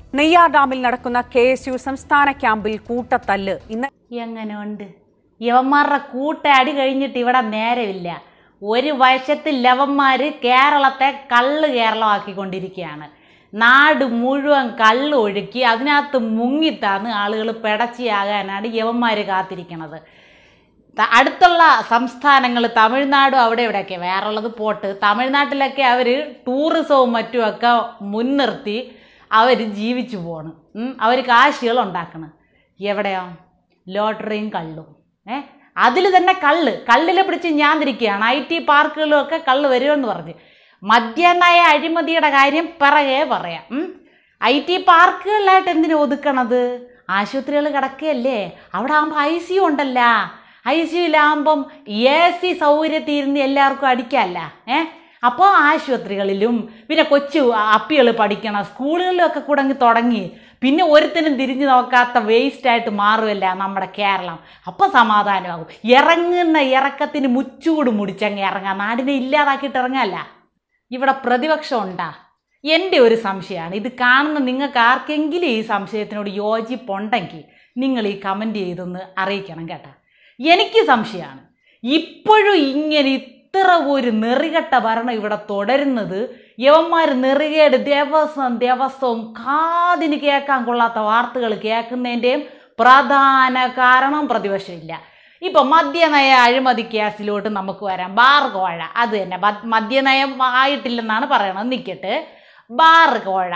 നെയ്യാർ ഡാമിൽ നടക്കുന്ന KSU സംസ്ഥാന ക്യാമ്പിൽ കൂട്ടത്തല്ല്. ഇന്ന് എങ്ങനെയുണ്ട്? യവന്മാരുടെ കൂട്ടടി കഴിഞ്ഞിട്ട് ഇവിടെ നേരമില്ല. ഒരു വശത്ത് ലവന്മാർ കേരളത്തെ കള്ള് കേരളമാക്കിക്കൊണ്ടിരിക്കുകയാണ്. നാട് മുഴുവൻ കള്ള് ഒഴുക്കി അതിനകത്ത് മുങ്ങിത്താന്ന് ആളുകൾ പിടച്ചിയാകാനാണ് യവന്മാർ കാത്തിരിക്കുന്നത്. അടുത്തുള്ള സംസ്ഥാനങ്ങൾ തമിഴ്നാടും അവിടെ ഇവിടെയൊക്കെ വേറുള്ളത് പോട്ട്, തമിഴ്നാട്ടിലൊക്കെ അവർ ടൂറിസവും മറ്റുമൊക്കെ മുൻനിർത്തി അവർ ജീവിച്ചു പോണ്. അവർ കാശുകൾ ഉണ്ടാക്കണം. എവിടെയോ ലോട്ടറിയും കള്ളും. അതിൽ തന്നെ കള്ളിൽ പിടിച്ച് ഞാന്തിരിക്കുകയാണ്. IT പാർക്കുകളിലൊക്കെ കള്ള് വരുമെന്ന് പറഞ്ഞ് മദ്യനയ അഴിമതിയുടെ കാര്യം പിറകെ പറയാം. IT പാർക്കുകളിലായിട്ട് എന്തിനു ഒതുക്കണത്? ആശുപത്രികൾ കിടക്കുകയല്ലേ, അവിടെ ആകുമ്പോൾ ICU ഉണ്ടല്ല. ICUലാകുമ്പം AC സൗകര്യത്തിൽ ഇരുന്ന് എല്ലാവർക്കും അടിക്കാമല്ല. അപ്പോൾ ആശുപത്രികളിലും പിന്നെ കൊച്ചു അപ്പികൾ പഠിക്കണ സ്കൂളുകളിലൊക്കെ കൂടങ്ങി തുടങ്ങി പിന്നെ ഒരുത്തനും തിരിഞ്ഞു നോക്കാത്ത വേസ്റ്റായിട്ട് മാറുമല്ല നമ്മുടെ കേരളം. അപ്പോൾ സമാധാനമാകും. ഇറങ്ങുന്ന ഇറക്കത്തിന് മുച്ചൂട് മുടിച്ചങ്ങ് ഇറങ്ങാം. നാടിനെ ഇല്ലാതാക്കിയിട്ട് ഇറങ്ങാമല്ല. ഇവിടെ പ്രതിപക്ഷം ഉണ്ടാ? എൻ്റെ ഒരു സംശയമാണ്. ഇത് കാണുന്ന നിങ്ങൾക്ക് ആർക്കെങ്കിലും ഈ സംശയത്തിനോട് യോജിപ്പുണ്ടെങ്കിൽ നിങ്ങൾ ഈ കമൻറ്റ് ചെയ്തൊന്ന് അറിയിക്കണം കേട്ടോ. എനിക്ക് സംശയമാണ്. ഇപ്പോഴും ഇങ്ങനെ ഇത്ര ഒരു നെറികെട്ട ഭരണം ഇവിടെ തുടരുന്നത് യവന്മാർ നെറികേട് ദിവസവും കാതിന് കേൾക്കാൻ കൊള്ളാത്ത വാർത്തകൾ കേൾക്കുന്നതിൻ്റെയും പ്രധാന കാരണം പ്രതിപക്ഷമില്ല. ഇപ്പം മദ്യനയ അഴിമതി കേസിലോട്ട് നമുക്ക് വരാം. ബാർ കോഴ അത് തന്നെ മദ്യനയം ആയിട്ടില്ലെന്നാണ് പറയണത്. നിൽക്കട്ടെ, ബാർ കോഴ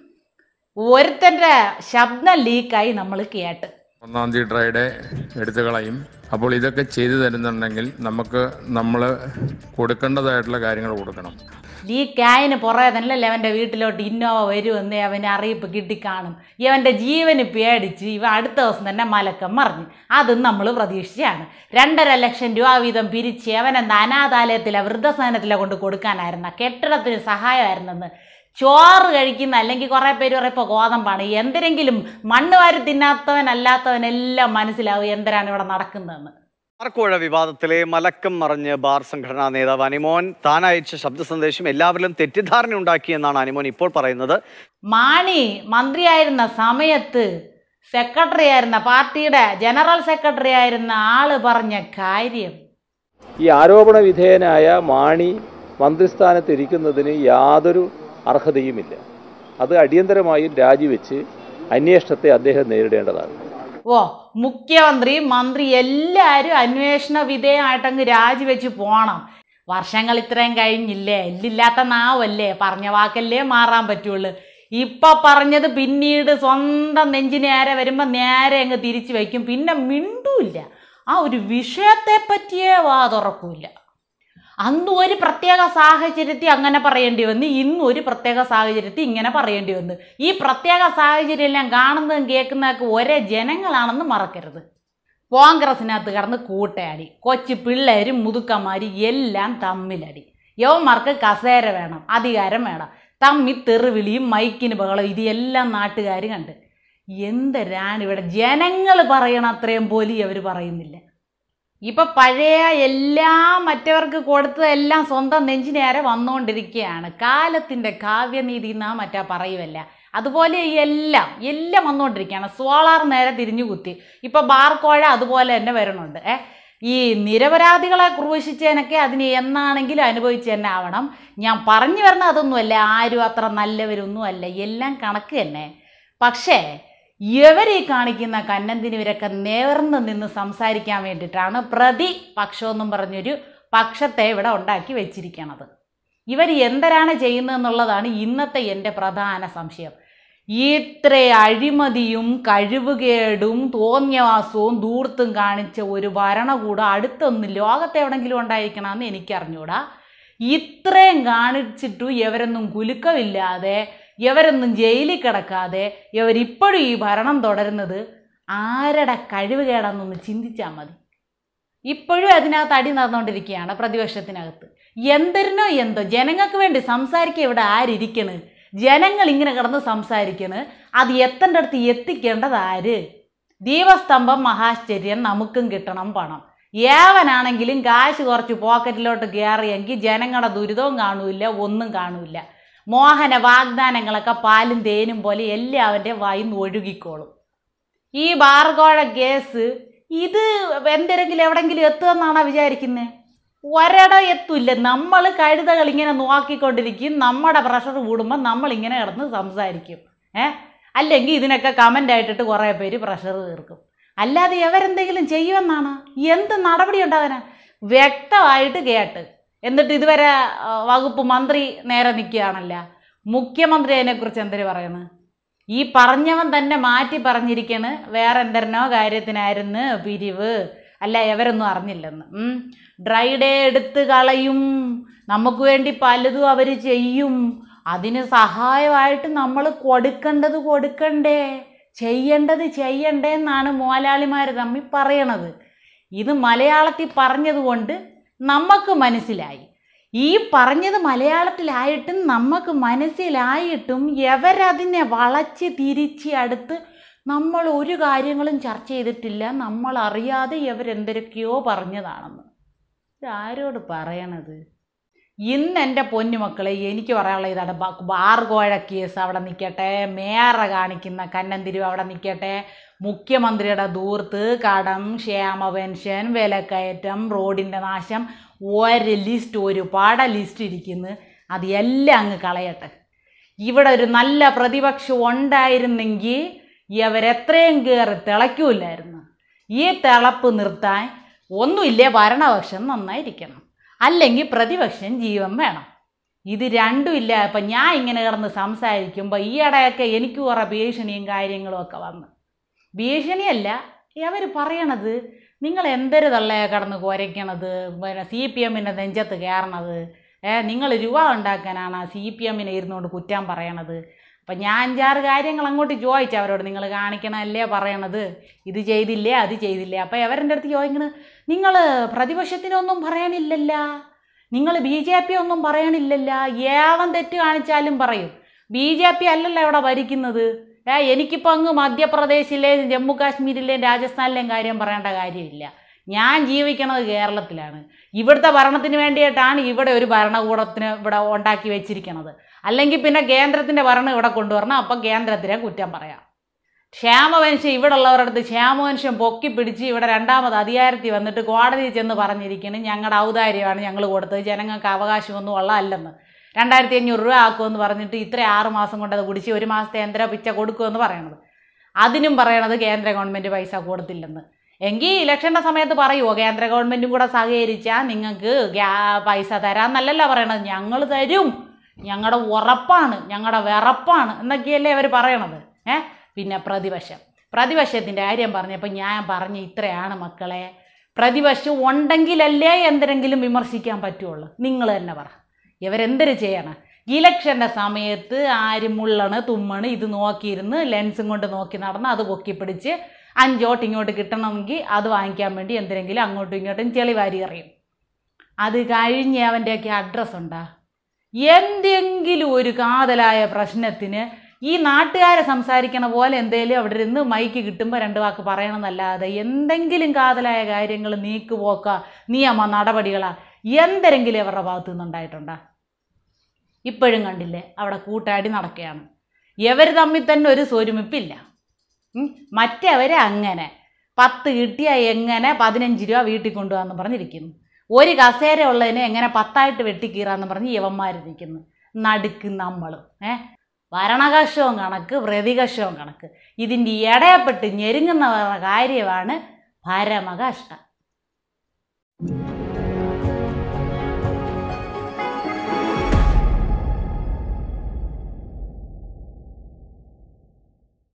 ഒരുത്തൻ്റെ ശബ്ദം ലീക്കായി നമ്മൾ കേട്ട്. ഒന്നാം തീയതി ഡ്രൈഡേ എടുത്തു കളയും. അപ്പോൾ ഇതൊക്കെ ചെയ്തു തരുന്നുണ്ടെങ്കിൽ നമ്മൾ കൊടുക്കേണ്ടതായിട്ടുള്ള കാര്യങ്ങൾ കൊടുക്കണം. ലീക്കായതിന് പുറകെ തന്നെയല്ലേ അവൻ്റെ വീട്ടിലോട്ട് ഇന്നോവ വരുമെന്ന് അവന് അറിയിപ്പ് കിട്ടിക്കാണും. ഇവൻ്റെ ജീവന് പേടിച്ച് ഇവ അടുത്ത ദിവസം തന്നെ മലക്കം മറിഞ്ഞു. അതും നമ്മൾ പ്രതീക്ഷിച്ചാണ്. 2.5 ലക്ഷം രൂപ വീതം പിരിച്ച് അവനെന്താ അനാഥാലയത്തിലെ വൃദ്ധസദനത്തിലെ കൊണ്ട് കൊടുക്കാനായിരുന്ന കെട്ടിടത്തിന് സഹായമായിരുന്നെന്ന് ചോറ് കഴിക്കുന്ന അല്ലെങ്കിൽ കുറേ പേര് പറയപ്പോൾ ഗോതമ്പാണ്. എന്തിനെങ്കിലും മണ്ണ് വാരി തിന്നാത്തവനല്ലാത്തവനെല്ലാം മനസ്സിലാവും എന്തിനാണ് ഇവിടെ നടക്കുന്നതെന്ന്. ബാർക്കോഴ വിവാദത്തിലെ മലക്കം മറിഞ്ഞ് ബാർ സംഘടനാ നേതാവ് അനിമോൻ താൻ അയച്ച ശബ്ദ സന്ദേശം എല്ലാവരിലും തെറ്റിദ്ധാരണ ഉണ്ടാക്കിയെന്നാണ് അനിമോൻ ഇപ്പോൾ പറയുന്നത്. മാണി മന്ത്രിയായിരുന്ന സമയത്ത് സെക്രട്ടറി ആയിരുന്ന പാർട്ടിയുടെ ജനറൽ സെക്രട്ടറി ആയിരുന്ന ആള് പറഞ്ഞ കാര്യം, ഈ ആരോപണ വിധേയനായ മാണി മന്ത്രിസ്ഥാനത്ത് ഇരിക്കുന്നതിന് യാതൊരു അർഹതയുമില്ല. അത് അടിയന്തരമായും രാജിവെച്ച് അന്വേഷണത്തെ അദ്ദേഹം നേരിടേണ്ടതാണ്. മുഖ്യമന്ത്രി മന്ത്രി എല്ലാവരും അന്വേഷണ വിധേയമായിട്ടങ്ങ് രാജിവെച്ച് പോകണം. വർഷങ്ങൾ ഇത്രയും കഴിഞ്ഞില്ലേ, എല്ലില്ലാത്ത നാവല്ലേ, പറഞ്ഞ വാക്കല്ലേ മാറാൻ പറ്റുള്ളൂ. ഇപ്പം പറഞ്ഞത് പിന്നീട് സ്വന്തം നെഞ്ചിന് നേരെ വരുമ്പോൾ നേരെ അങ്ങ് തിരിച്ചു വയ്ക്കും. പിന്നെ മിണ്ടൂല്ല. ആ ഒരു വിഷയത്തെ പറ്റിയേ വാ തുറക്കൂല. അന്നും ഒരു പ്രത്യേക സാഹചര്യത്തിൽ അങ്ങനെ പറയേണ്ടി വന്നു, ഇന്നും ഒരു പ്രത്യേക സാഹചര്യത്തിൽ ഇങ്ങനെ പറയേണ്ടി വന്നു. ഈ പ്രത്യേക സാഹചര്യം എല്ലാം കാണുന്നതും കേൾക്കുന്നതൊക്കെ ഒരേ ജനങ്ങളാണെന്ന് മറക്കരുത്. കോൺഗ്രസിനകത്ത് കിടന്ന് കൂട്ടയടി, കൊച്ചു പിള്ളേരും മുതുക്കന്മാരും എല്ലാം തമ്മിലടി. യവന്മാർക്ക് കസേര വേണം, അധികാരം വേണം, തമ്മി തെറിവിളിയും മൈക്കിന് ബഹളം, ഇതെല്ലാം നാട്ടുകാർ കണ്ട്. എന്തരാണ് ഇവിടെ ജനങ്ങൾ പറയണ അത്രയും പോലും അവർ പറയുന്നില്ല. ഇപ്പം പഴയ എല്ലാം മറ്റവർക്ക് കൊടുത്തതെല്ലാം സ്വന്തം നെഞ്ചിനേരെ വന്നുകൊണ്ടിരിക്കുകയാണ്. കാലത്തിൻ്റെ കാവ്യനീതി എന്നാ മറ്റാ പറയുമല്ല, അതുപോലെ എല്ലാം വന്നുകൊണ്ടിരിക്കുകയാണ്. സോളാർ നേരെ തിരിഞ്ഞു കുത്തി. ഇപ്പം ബാർക്കോഴ അതുപോലെ തന്നെ വരുന്നുണ്ട്. ഈ നിരപരാധികളെ ക്രൂശിച്ചതിനൊക്കെ അതിന് എന്നാണെങ്കിലും അനുഭവിച്ച് തന്നെ ആവണം. ഞാൻ പറഞ്ഞു വരണ അതൊന്നുമല്ല, ആരും അത്ര നല്ലവരൊന്നുമല്ല, എല്ലാം കണക്ക് തന്നെ. പക്ഷേ ഇവരെ കാണിക്കുന്ന കന്നന്തിനിവരൊക്കെ നേർന്ന് നിന്ന് സംസാരിക്കാൻ വേണ്ടിയിട്ടാണ് പ്രതിപക്ഷമെന്നും പറഞ്ഞൊരു പക്ഷത്തെ ഇവിടെ ഉണ്ടാക്കി വെച്ചിരിക്കണത്. ഇവർ എന്തരാണ് ചെയ്യുന്നതെന്നുള്ളതാണ് ഇന്നത്തെ എൻ്റെ പ്രധാന സംശയം. ഇത്ര അഴിമതിയും കഴിവുകേടും തോന്നിയവാസവും ദൂർത്തും കാണിച്ച ഒരു ഭരണകൂടം അടുത്തൊന്നും ലോകത്ത് എവിടെയെങ്കിലും ഉണ്ടായിരിക്കണമെന്ന് എനിക്കറിഞ്ഞൂടാ. ഇത്രയും കാണിച്ചിട്ടും ഇവരൊന്നും കുലുക്കമില്ലാതെ, ഇവരൊന്നും ജയിലിൽ കിടക്കാതെ ഇവരിപ്പോഴും ഈ ഭരണം തുടരുന്നത് ആരുടെ കഴിവുകേടാന്നൊന്ന് ചിന്തിച്ചാൽ മതി. ഇപ്പോഴും അതിനകത്ത് അടി നടന്നുകൊണ്ടിരിക്കുകയാണ് പ്രതിപക്ഷത്തിനകത്ത്. എന്തോ ജനങ്ങൾക്ക് വേണ്ടി സംസാരിക്കുക ഇവിടെ ആരിയ്ക്കണ്? ജനങ്ങൾ ഇങ്ങനെ കിടന്ന് സംസാരിക്കണ്. അത് എത്തേണ്ട അടുത്ത് എത്തിക്കേണ്ടത് ആര്? ദീപസ്തംഭം മഹാശ്ചര്യം, നമുക്കും കിട്ടണം പണം. ഏവനാണെങ്കിലും കാശ് കുറച്ച് പോക്കറ്റിലോട്ട് കയറിയെങ്കിൽ ജനങ്ങളുടെ ദുരിതവും കാണൂല, ഒന്നും കാണൂല. മോഹന വാഗ്ദാനങ്ങളൊക്കെ പാലും തേനും പോലെ എല്ലാവൻ്റെ വായിന്ന് ഒഴുകിക്കോളും. ഈ ബാർകോഴ കേസ് ഇത് എന്തെങ്കിലും എവിടെങ്കിലും എത്തുമെന്നാണോ വിചാരിക്കുന്നത്? ഒരിടം എത്തില്ല. നമ്മൾ കഴുതകൾ ഇങ്ങനെ നോക്കിക്കൊണ്ടിരിക്കും. നമ്മുടെ പ്രഷർ കൂടുമ്പോൾ നമ്മളിങ്ങനെ കിടന്ന് സംസാരിക്കും. അല്ലെങ്കിൽ ഇതിനൊക്കെ കമൻ്റ് ആയിട്ടിട്ട് കുറേ പേര് പ്രഷർ തീർക്കും. അല്ലാതെ എവരെന്തെങ്കിലും ചെയ്യുമെന്നാണ്? എന്ത് നടപടി ഉണ്ടാകാനാ? വ്യക്തമായിട്ട് കേട്ട് എന്നിട്ട് ഇതുവരെ വകുപ്പ് മന്ത്രി നേരെ നിൽക്കുകയാണല്ല. മുഖ്യമന്ത്രി അതിനെക്കുറിച്ച് എന്തിനു പറയുന്നത്? ഈ പറഞ്ഞവൻ തന്നെ മാറ്റി പറഞ്ഞിരിക്കണ് വേറെ എന്തെന്നോ കാര്യത്തിനായിരുന്നു പിരിവ്, അല്ല എവരൊന്നും അറിഞ്ഞില്ലെന്ന്. ഡ്രൈ ഡേ എടുത്ത് കളയും, നമുക്ക് വേണ്ടി പലതും അവർ ചെയ്യും, അതിന് സഹായമായിട്ട് നമ്മൾ കൊടുക്കേണ്ടത് കൊടുക്കണ്ടേ, ചെയ്യേണ്ടത് ചെയ്യണ്ടേ എന്നാണ് മോലാളിമാർ തമ്മിൽ പറയണത്. ഇത് മലയാളത്തിൽ പറഞ്ഞതുകൊണ്ട് നമുക്ക് മനസ്സിലായി. ഈ പറഞ്ഞത് മലയാളത്തിലായിട്ടും നമുക്ക് മനസ്സിലായിട്ടും എവരതിനെ വളച്ച് തിരിച്ച് അടുത്ത് നമ്മൾ ഒരു കാര്യങ്ങളും ചർച്ച ചെയ്തിട്ടില്ല. നമ്മൾ അറിയാതെ ഇവരെന്തൊക്കെയോ പറഞ്ഞതാണെന്ന്. ഇതാരോട് പറയണത്? ഇന്ന് എൻ്റെ പൊന്നുമക്കളെ എനിക്ക് പറയാനുള്ള ഇതാണ്. ബാർകോഴ കേസ് അവിടെ നിൽക്കട്ടെ, മേറ കാണിക്കുന്ന കന്നന്തിരിവ് അവിടെ നിൽക്കട്ടെ, മുഖ്യമന്ത്രിയുടെ ദൂർത്ത്, കടം, ക്ഷേമ പെൻഷൻ, വിലക്കയറ്റം, റോഡിൻ്റെ നാശം, ഒരു ലിസ്റ്റ്, ഒരുപാട് ലിസ്റ്റ് ഇരിക്കുന്നു. അത് എല്ലാം അങ്ങ് കളയട്ടെ. ഇവിടെ ഒരു നല്ല പ്രതിപക്ഷം ഉണ്ടായിരുന്നെങ്കിൽ ഇവരെത്രയും കയറി തിളയ്ക്കൂലായിരുന്നു. ഈ തിളപ്പ് നിർത്താൻ ഒന്നുമില്ലേ, ഭരണപക്ഷം നന്നായിരിക്കണം, അല്ലെങ്കിൽ പ്രതിപക്ഷം ജീവൻ വേണം. ഇത് രണ്ടും ഇല്ല. ഇപ്പം ഞാൻ ഇങ്ങനെ കിടന്ന് സംസാരിക്കുമ്പോൾ ഈയിടെയൊക്കെ എനിക്ക് കുറേ ഭീഷണിയും കാര്യങ്ങളും ഒക്കെ വന്ന്, ഭീഷണിയല്ല അവർ പറയണത്, നിങ്ങൾ എന്തൊരു തള്ളയെ കടന്ന് കുരയ്ക്കണത്, പിന്നെ CPM-ൻ്റെ നെഞ്ചത്ത് കയറണത്, നിങ്ങൾ രൂപ ഉണ്ടാക്കാനാണ് CPM-നെ ഇരുന്നുകൊണ്ട് കുറ്റം പറയണത്. അപ്പം ഞാൻ 5-6 കാര്യങ്ങൾ അങ്ങോട്ട് ചോദിച്ചു അവരോട്, നിങ്ങൾ കാണിക്കണമല്ലേ പറയണത്, ഇത് ചെയ്തില്ലേ അത് ചെയ്തില്ലേ. അപ്പോൾ അവരുടെ അടുത്ത് ചോദിക്കണത്, നിങ്ങൾ പ്രതിപക്ഷത്തിനൊന്നും പറയാനില്ലല്ല, നിങ്ങൾ BJP ഒന്നും പറയണില്ലല്ല, ഏവൻ തെറ്റ് കാണിച്ചാലും പറയും. BJP അല്ലല്ലോ ഇവിടെ ഭരിക്കുന്നത്. എനിക്കിപ്പോൾ അങ്ങ് മധ്യപ്രദേശിലെ, ജമ്മു കാശ്മീരിലെയും രാജസ്ഥാനിലെയും കാര്യം പറയേണ്ട കാര്യമില്ല. ഞാൻ ജീവിക്കണത് കേരളത്തിലാണ്. ഇവിടുത്തെ ഭരണത്തിന് വേണ്ടിയിട്ടാണ് ഇവിടെ ഒരു ഭരണകൂടത്തിന് ഇവിടെ ഉണ്ടാക്കി വെച്ചിരിക്കണത്. അല്ലെങ്കിൽ പിന്നെ കേന്ദ്രത്തിൻ്റെ ഭരണം ഇവിടെ കൊണ്ടുവരണം, അപ്പം കേന്ദ്രത്തിനെ കുറ്റം പറയാം. ക്ഷേമ പെൻഷൻ ഇവിടെ ഉള്ളവരുടെ അടുത്ത് ക്ഷേമ പെൻഷൻ പൊക്കി പിടിച്ച് ഇവിടെ രണ്ടാമത് അധികാരത്തിൽ വന്നിട്ട് കോടതിയിൽ ചെന്ന് പറഞ്ഞിരിക്കുന്നു ഞങ്ങളുടെ ഔദാര്യമാണ് ഞങ്ങൾ കൊടുത്തത്, ജനങ്ങൾക്ക് അവകാശമൊന്നും ഉള്ളതല്ലെന്ന്. 2500 രൂപ ആക്കുമെന്ന് പറഞ്ഞിട്ട് ഇത്ര 6 മാസം കൊണ്ട് അത് കുടിച്ച് 1 മാസത്തെ എന്തര പിച്ച കൊടുക്കുമെന്ന് പറയണത്. അതിനും പറയണത് കേന്ദ്ര ഗവൺമെൻറ് പൈസ കൊടുത്തില്ലെന്ന്. എങ്കിൽ ഇലക്ഷൻ്റെ സമയത്ത് പറയുമോ കേന്ദ്ര ഗവൺമെൻറ്റും കൂടെ സഹകരിച്ചാൽ നിങ്ങൾക്ക് പൈസ തരാമെന്നല്ലല്ലോ പറയണത്, ഞങ്ങൾ തരും, ഞങ്ങളുടെ ഉറപ്പാണ്, ഞങ്ങളുടെ വിറപ്പാണ് എന്നൊക്കെയല്ലേ അവർ പറയണത്. പിന്നെ പ്രതിപക്ഷത്തിൻ്റെ കാര്യം പറഞ്ഞപ്പോൾ ഞാൻ പറഞ്ഞ ഇത്രയാണ് മക്കളെ. പ്രതിപക്ഷം ഉണ്ടെങ്കിലല്ലേ എന്തെങ്കിലും വിമർശിക്കാൻ പറ്റുള്ളൂ. നിങ്ങൾ തന്നെ പറ, ഇവരെന്തൊരു ചെയ്യണം? ഇലക്ഷൻ്റെ സമയത്ത് ആരും മുള്ളണ് തുമ്മണ് ഇത് നോക്കിയിരുന്ന് ലെൻസും കൊണ്ട് നോക്കി നടന്ന് അത് പൊക്കിപ്പിടിച്ച് 5 വോട്ട് ഇങ്ങോട്ട് കിട്ടണമെങ്കിൽ അത് വാങ്ങിക്കാൻ വേണ്ടി എന്തെങ്കിലും അങ്ങോട്ടും ഇങ്ങോട്ടും ചെളി വാരി എറിയും. അത് കഴിഞ്ഞ് അവൻ്റെയൊക്കെ അഡ്രസ്സ് ഉണ്ടാ? എന്തെങ്കിലും ഒരു കാതലായ പ്രശ്നത്തിന് ഈ നാട്ടുകാരെ സംസാരിക്കണ പോലെ എന്തെങ്കിലും അവിടെ ഇരുന്ന് മൈക്ക് കിട്ടുമ്പോൾ 2 വാക്ക് പറയണമെന്നല്ലാതെ എന്തെങ്കിലും കാതലായ കാര്യങ്ങൾ നീക്കുപോക്ക, നിയമ നടപടികളാ എന്തെങ്കിലും അവരുടെ ഭാഗത്തു നിന്നുണ്ടായിട്ടുണ്ടാ? ഇപ്പോഴും കണ്ടില്ലേ അവിടെ കൂട്ടാടി നടക്കുകയാണ്. ഇവർ തമ്മിൽ തന്നെ ഒരു സ്വരുമിപ്പില്ല. മറ്റവരെ അങ്ങനെ 10 കിട്ടിയാൽ എങ്ങനെ 15 രൂപ വീട്ടിൽ കൊണ്ടുപോകാമെന്ന് പറഞ്ഞിരിക്കുന്നു. ഒരു കസേര ഉള്ളതിനെ എങ്ങനെ 10ആയിട്ട് വെട്ടിക്കീറാന്ന് പറഞ്ഞ് യവന്മാരിരിക്കുന്നു. നടുക്ക് നമ്മൾ ഭരണകക്ഷവും കണക്ക്, പ്രതികക്ഷവും കണക്ക്. ഇതിൻ്റെ ഇടയപ്പെട്ട് ഞെരുങ്ങുന്നവരുടെ കാര്യമാണ് പരമകഷ്ടം.